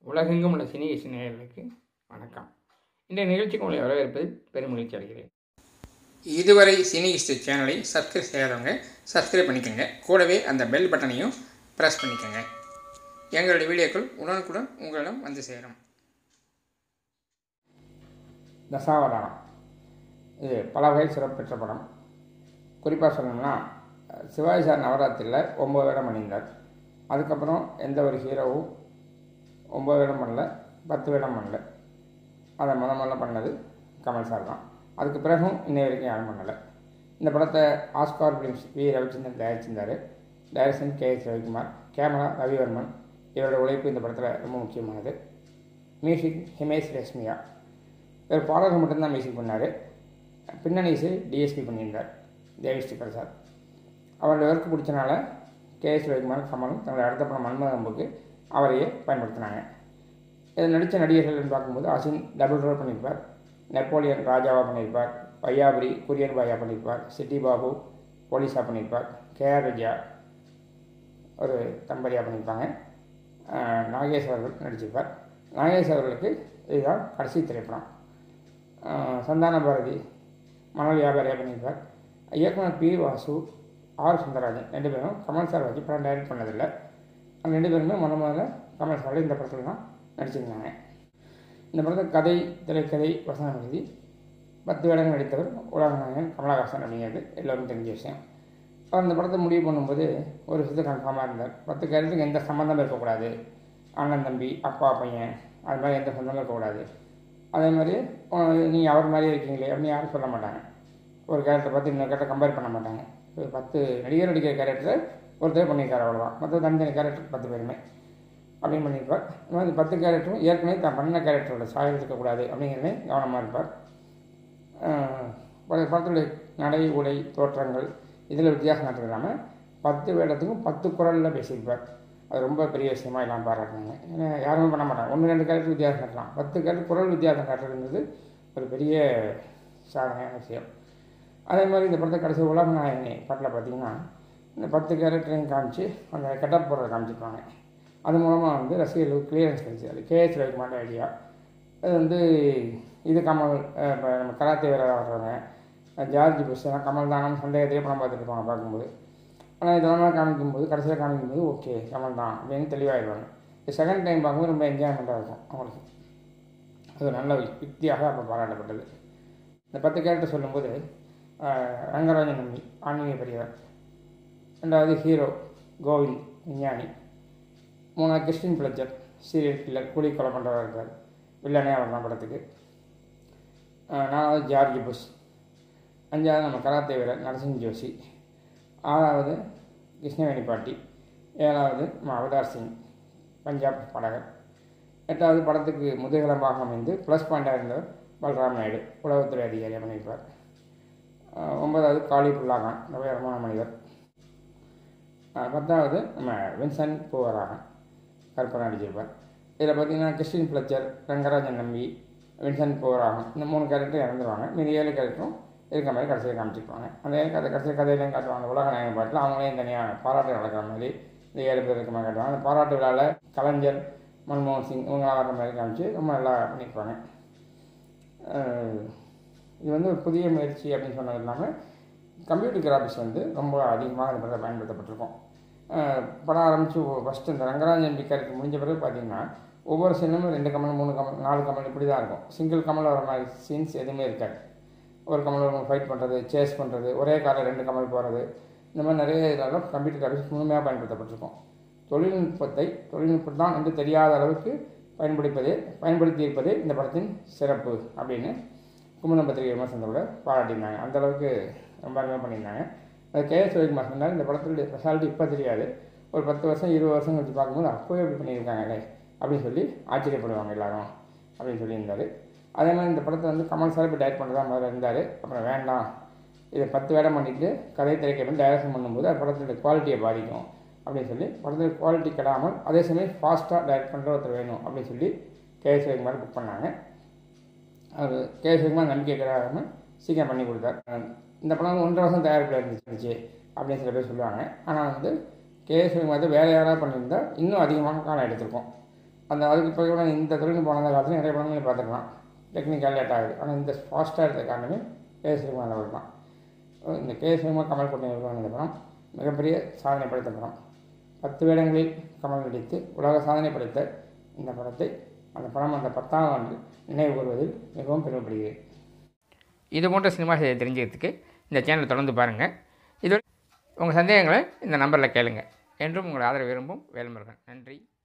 உலகெங்கும் உள்ள சினி நேயர்களுக்கு வணக்கம். இன்றைய நிகழ்ச்சிக்கு உங்களை வரவேற்பது பெருமகிழ்ச்சி அடைகிறேன். இதுவரை சினி சேனலை சப்ஸ்கிரைப் செய்யாதவங்க சப்ஸ்கிரைப் பண்ணிக்கோங்க. கூடவே அந்த பெல் பட்டனையும் ப்ரெஸ் பண்ணிக்கோங்க. எங்களுடைய வீடியோக்கள் உடனுக்குடன் உங்களிடம் வந்து சேரும். தசாவதாரம் இது பல வகை சிறப்பு பெற்ற படம். குறிப்பாக சொல்லணும்னா சிவாஜி சார் நவராத்திரியில் 9 வேடம் பண்ணியிருந்தார். அதுக்கப்புறம் எந்த ஒரு ஹீரோவும் 9 வேடம் பண்ணல, 10 வேடம் பண்ணல. அதை முதல்ல பண்ணது கமல் சார் தான். அதுக்கு பிறகும் இன்னை வரைக்கும் யாரும் பண்ணலை. இந்த படத்தை ஆஸ்கார் ஃபிலிம்ஸ் வி ரவிச்சந்திரன் தயாரிச்சிருந்தார். Direction KS Ravikumar, camera Ravivarman. இவரோட உழைப்பு இந்த படத்தில் ரொம்ப முக்கியமானது. மியூசிக் ஹிமேஷ் ரேஷ்மியா. இவர் பாடல்கள் மட்டும்தான் மியூசிக் பண்ணார். பின்னணி இசை DSP பண்ணியிருந்தார் தேவிஸ்ரீ பிரசாத். அவருடைய ஒர்க்கு பிடிச்சனால KS ரவிக்குமார், கமலும் தங்களுடைய அடுத்த படம் மன்மதம்புக்கு அவரையே பயன்படுத்தினாங்க. இதில் நடித்த நடிகர்கள் பார்க்கும்போது அசின் டபுள் ரோல் பண்ணியிருப்பார், நெப்போலியன் ராஜாவாக பண்ணியிருப்பார், பையாபுரி குரியன் பாயா பண்ணியிருப்பார், சிட்டி பாபு போலீஸாக பண்ணியிருப்பார், KR விஜயா ஒரு தம்பதியாக பண்ணியிருப்பாங்க, நாகேஷ் அவர்கள் நடிச்சிருப்பார். நாகேஷ் அவர்களுக்கு இதுதான் கடைசி திரைப்படம். சந்தான பாரதி மணல் வியாபாரியாக பண்ணியிருப்பார். இயக்குனர் P. வாசு, R. சுந்தரராஜன் 2 பேரும் கமல் சார் வச்சு படம் டைரக்ட் பண்ணதில்லை. அந்த 2 பேருமே முதல்ல கமல் சார் இந்த படத்தில் தான் நடிச்சிருந்தாங்க. இந்த படத்தை கதை, திரைக்கதை, வசனம் எழுதி 10 வேடங்கள் நடித்தவர் உலகநாயகன் கமலஹாசன் அப்படிங்கிறது எல்லோரும் தெரிஞ்ச விஷயம். அவர் இந்த படத்தை முடிவு பண்ணும்போது ஒரு விஷயத்தை கன்ஃபார்மாக இருந்தார். 10 கேரக்டருக்கு எந்த சம்மந்தமும் இருக்கக்கூடாது. அண்ணன் தம்பி, அப்பா பையன், அது மாதிரி எந்த சம்மந்தமும் இருக்கக்கூடாது. அதே மாதிரி நீங்கள் அவர் மாதிரியே இருக்கீங்களே அப்படின்னு யாரும் சொல்ல மாட்டாங்க. ஒரு கேரக்டரை பார்த்து இன்னொரு கேரக்டர் கம்பேர் பண்ண மாட்டாங்க. 10 நடிகர் நடிக்கிற கேரக்டரை ஒருத்தர் பண்ணியிருக்காரு, அவ்வளோதான். மற்ற தனித்தனி கேரக்டர் 10 பேருமே அப்படின்னு பண்ணியிருப்பார். இந்த மாதிரி 10 கேரக்டரும் ஏற்கனவே தான் பண்ண கேரக்டரோட சாயல் இருக்கக்கூடாது அப்படிங்கிறதே கவனமாக இருப்பார். படத்துடைய நடை, உடை, தோற்றங்கள் இதில் வித்தியாசம் காட்டுறாமல் 10 வேடத்துக்கும் 10 குரலில் பேசியிருப்பார். அது ரொம்ப பெரிய விஷயமா எல்லாம் பாராட்டினாங்க. ஏன்னா யாருமே பண்ண மாட்டாங்க. 1-2 கேரக்டர் வித்தியாசம் காட்டலாம். 10 கேரக்டர் குரல் வித்தியாசம் காட்டுறதுங்கிறது ஒரு பெரிய சாதனையான விஷயம். அதே மாதிரி இந்த படத்தை கடைசி உலகநாயகனே பாட்டில் பார்த்திங்கன்னா இந்த 10 கேரக்டரையும் காமிச்சு அந்த கெட்டப் போடுறத காமிச்சிருப்பாங்க. அது மூலமாக ரசிகர்களுக்கு கிளியரன்ஸ் கிடைச்சிது. KS Ravikumar idea. அது இது கமல், இப்போ நம்ம கராத்தே வேறு வர்றவங்க ஜார்ஜ் புஷ் எல்லாம் கமல் தானு சந்தேகத்திலே படம் பார்த்துருப்பாங்க பார்க்கும்போது. ஆனால் இதெல்லாம் காமிக்கும்போது கடைசியில் காமிக்கும்போது ஓகே கமல் தான் அப்படின்னு தெளிவாகிடுவாங்க. செகண்ட் டைம் பார்க்கும்போது ரொம்ப என்ஜாய்மெண்ட்டாக இருக்கும் அவங்களுக்கு. அது நல்ல யுக்தியாக அப்போ பாராட்டப்பட்டது. இந்த 10 கேரக்டர் சொல்லும்போது ரங்கராஜன் நம்பி ஆன்மீக பெரியவர், 2வது ஹீரோ கோவிந்த் விஞ்ஞானி, 3வது கிறிஸ்டின் பிளச்சர் சீரியல் கில்லர் கூலி கொலை பண்ணுறவராக இருக்கார், வில்லனே அவர் தான் படத்துக்கு. 4வது ஜார்ஜ் புஷ், 5வது நம்ம கராத்தே வீரர் நரசிங் ஜோஷி, 6வது கிருஷ்ணவேணி பாட்டி, 7வது நம்ம அவதார் சிங் பஞ்சாப் பாடகர், 8வது படத்துக்கு முதுகலமாக அமைந்து ப்ளஸ் பாயிண்டாக இருந்தவர் பல்ராம் நாயுடு உளவுத்துறை அதிகாரியாக பண்ணியிருப்பார். 9வது காளி புல்லாகான் நவீனமான மனிதர், 10வது நம்ம வின்சென்ட் பூவராகன் கற்பனை நடிச்சிருப்பார். இதில் பார்த்திங்கன்னா கிறிஸ்டின் பிளச்சர், ரங்கராஜன் நம்பி, வின்சென்ட் பூவராகன் இந்த 3 கேரக்டரும் இறந்துருவாங்க. மீதி 7 கேரக்டரும் இருக்க மாதிரி கடைசியில் காமிச்சிருப்பாங்க. அந்த கடைசியில் கதையிலையும் காட்டுவாங்க. உலகநாயகன் பாட்டில் அவங்களையும் தனியாக பாராட்டு நடக்கிற மாதிரி இந்த 7 பேர் இருக்க மாதிரி காட்டுவாங்க. அந்த பாராட்டு விழாவில் கலைஞர், மன்மோகன் சிங் இவங்களாம் வர்ற மாதிரி காமிச்சு ரொம்ப நல்லா பண்ணியிருப்பாங்க. இது ஒரு புதிய முயற்சி அப்படின்னு சொன்னது இல்லாமல் கம்ப்யூட்டர் கிராஃபிக்ஸ் ரொம்ப அதிகமாக இந்த படத்தில் பயன்படுத்தப்பட்டிருக்கும். படம் ஆரம்பித்து ஃபஸ்ட்டு இந்த ரங்கராஜன் கேரக்டர் முடிஞ்ச பிறகு பார்த்திங்கன்னா ஒவ்வொரு சீனும் 2 கமல், 3 கமல், 4 கமல் இப்படி தான் இருக்கும். சிங்கிள் கமல் வர மாதிரி சீன்ஸ் எதுவுமே இருக்காது. ஒரு கமல் ஃபைட் பண்ணுறது, சேஸ் பண்ணுறது, ஒரே காரில் 2 கமல் போகிறது, இந்த மாதிரி நிறைய இதெல்லாம் கம்ப்யூட்டர் கிராஃபிக்ஸ் முழுமையாக பயன்படுத்தப்பட்டிருக்கும். தொழில்நுட்பம் தான் என்று தெரியாத அளவுக்கு பயன்படுத்தியிருப்பதே இந்த படத்தின் சிறப்பு அப்படின்னு குமுதம் பத்திரிகை விமர்சனத்தோட பாராட்டியிருந்தாங்க. அந்தளவுக்கு ரொம்ப அருமையாக பண்ணியிருந்தாங்க. அது KS ரவிக்குமார் சொன்னார், இந்த படத்துடைய ஸ்பெஷாலிட்டி இப்போ தெரியாது, ஒரு 10 வருஷம் 20 வருஷம் கழிச்சு பார்க்கும்போது அப்போவே எப்படி பண்ணியிருக்காங்களே அப்படின்னு சொல்லி ஆச்சரியப்படுவாங்க எல்லாரும் அப்படின்னு சொல்லியிருந்தார். அதே மாதிரி இந்த படத்தை கமல் சார் இப்போ டைரக்ட் பண்ணுறதா முதல்ல இருந்தார். அப்புறம் வேண்டாம், இதை 10 வேடம் பண்ணிவிட்டு கதை திரைக்கை பண்ணி டைரக்ஷன் பண்ணும்போது அது படத்துடைய குவாலிட்டியை பாதிக்கும் அப்படின்னு சொல்லி படத்துடைய குவாலிட்டி கெடாமல் அதே சமயம் ஃபாஸ்ட்டாக டைரக்ட் பண்ணுற ஒருத்தர் வேணும் அப்படின்னு சொல்லி KS ரவிக்குமார் புக் பண்ணாங்க. அவர் KS ரவிக்குமார் நம்பிக்கை கிடையாமல் சீக்கிரம் பண்ணி கொடுத்தார். இந்த படம் 1.5 வருஷம் தயாரிப்பில் இருந்துச்சு அப்படின்னு சில பேர் சொல்லுவாங்க. ஆனால் KS ரவிக்குமார் வேறு யாராவது பண்ணியிருந்தால் இன்னும் அதிகமாக காலம் எடுத்திருக்கோம். அதுக்கு இப்போ கூட இந்த தொழில்நுட்பம் வளர்ந்த காலத்தில் நிறைய படங்களையும் பார்த்துக்கலாம். டெக்னிக்கல் லேட் ஆகுது. ஆனால் இந்த ஃபாஸ்ட்டாக இருக்க காரணமே கேஎஸ் ரகுமான் அவர்கள் தான். இந்த கேஎஸ் ரகுமான் கமல் கூட்டணி இந்த படம் மிகப்பெரிய சாதனை படைத்த படம். 10 வேடங்களில் கமல் நடித்து உலக சாதனை படைத்த இந்த படத்தை அந்த 10ஆம் ஆண்டு நினைவு கூறுவதில் மிகவும் பெருமைப்படுகிறேன். இது போன்ற சினிமா செய்தியை தெரிஞ்சுக்கிறதுக்கு இந்த சேனலை தொடர்ந்து பாருங்கள். இது உங்கள் சந்தேகங்களை இந்த நம்பரில் கேளுங்க. என்றும் உங்கள் ஆதரவு விரும்பும் வேல்முருகன். நன்றி.